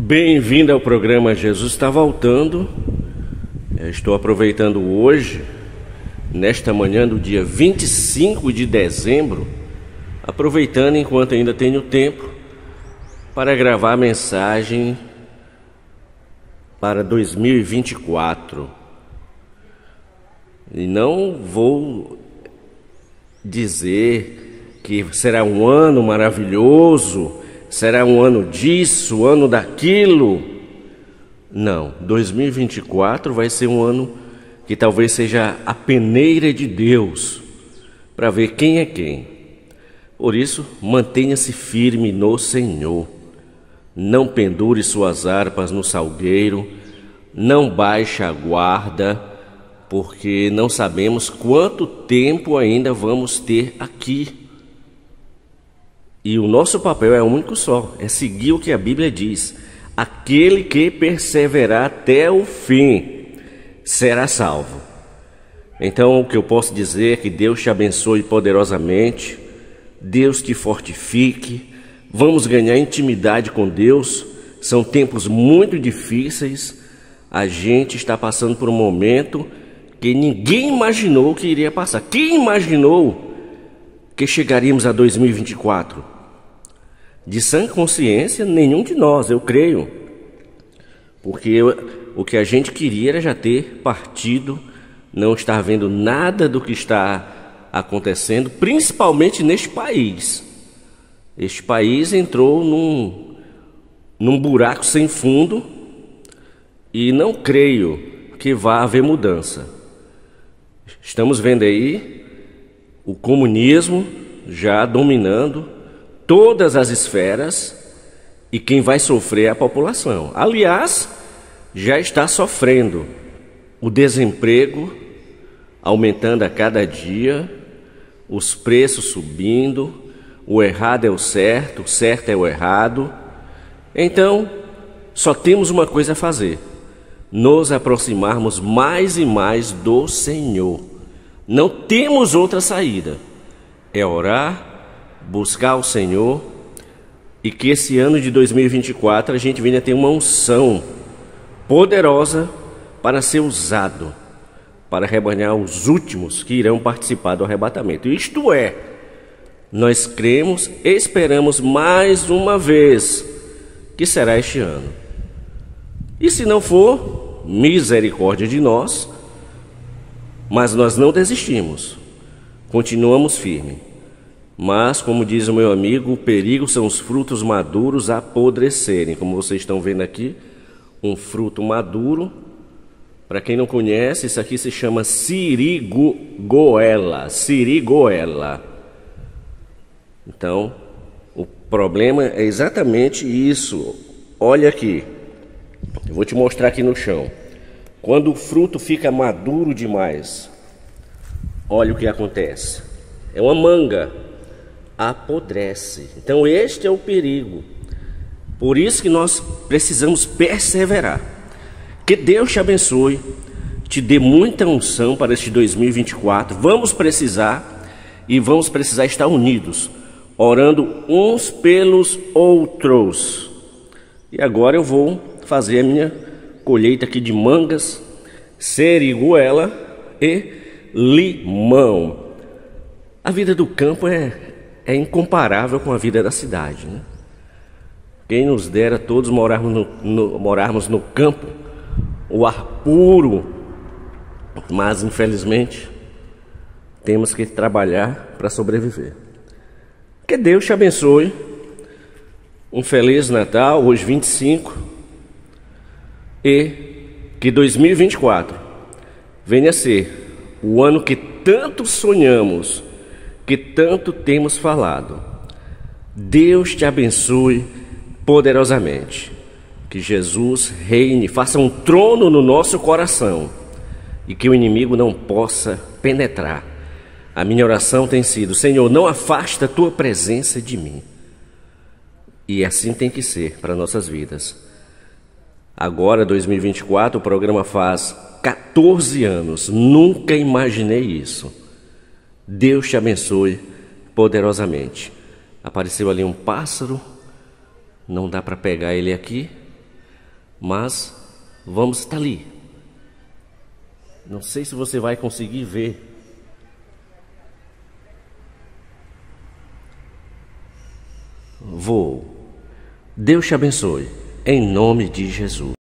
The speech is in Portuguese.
Bem-vindo ao programa Jesus Está Voltando. Estou aproveitando hoje, nesta manhã do dia 25 de dezembro, aproveitando enquanto ainda tenho tempo, para gravar a mensagem para 2024. E não vou dizer que será um ano maravilhoso, será um ano disso, ano daquilo. Não, 2024 vai ser um ano que talvez seja a peneira de Deus, para ver quem é quem. Por isso, mantenha-se firme no Senhor. Não pendure suas harpas no salgueiro, não baixe a guarda, porque não sabemos quanto tempo ainda vamos ter aqui. E o nosso papel é único só, é seguir o que a Bíblia diz. Aquele que perseverar até o fim será salvo. Então, o que eu posso dizer é que Deus te abençoe poderosamente, Deus te fortifique, vamos ganhar intimidade com Deus. São tempos muito difíceis, a gente está passando por um momento que ninguém imaginou que iria passar. Quem imaginou que chegaríamos a 2024? De sã consciência, nenhum de nós, eu creio. Porque o que a gente queria era já ter partido, não estar vendo nada do que está acontecendo, principalmente neste país. Este país entrou num buraco sem fundo e não creio que vá haver mudança. Estamos vendo aí o comunismo já dominando todas as esferas e quem vai sofrer é a população. Aliás, já está sofrendo o desemprego aumentando a cada dia, os preços subindo, o errado é o certo é o errado. Então, só temos uma coisa a fazer: nos aproximarmos mais e mais do Senhor. Não temos outra saída, é orar, buscar o Senhor, e que esse ano de 2024 a gente venha ter uma unção poderosa para ser usado, para arrebanhar os últimos que irão participar do arrebatamento. Isto é, nós cremos, esperamos mais uma vez que será este ano. E se não for, misericórdia de nós, mas nós não desistimos, continuamos firmes. Mas, como diz o meu amigo, o perigo são os frutos maduros apodrecerem. Como vocês estão vendo aqui, um fruto maduro. Para quem não conhece, isso aqui se chama sirigoela. Sirigoela. Então, o problema é exatamente isso. Olha aqui. Eu vou te mostrar aqui no chão. Quando o fruto fica maduro demais, olha o que acontece. É uma manga, apodrece. Então este é o perigo. Por isso que nós precisamos perseverar. Que Deus te abençoe, te dê muita unção para este 2024. Vamos precisar estar unidos, orando uns pelos outros. E agora eu vou fazer a minha colheita aqui de mangas, seriguela e limão. A vida do campo é incomparável com a vida da cidade, né? Quem nos dera todos morarmos no campo, o ar puro, mas infelizmente temos que trabalhar para sobreviver. Que Deus te abençoe. Um feliz Natal, hoje 25, e que 2024 venha a ser o ano que tanto sonhamos, que tanto temos falado. Deus te abençoe poderosamente. Que Jesus reine, faça um trono no nosso coração e que o inimigo não possa penetrar. A minha oração tem sido: Senhor, não afasta a tua presença de mim. E assim tem que ser para nossas vidas. Agora, 2024, o programa faz 14 anos. Nunca imaginei isso. Deus te abençoe poderosamente. Apareceu ali um pássaro, não dá para pegar ele aqui, mas vamos estar ali. Não sei se você vai conseguir ver. Vou. Deus te abençoe, em nome de Jesus.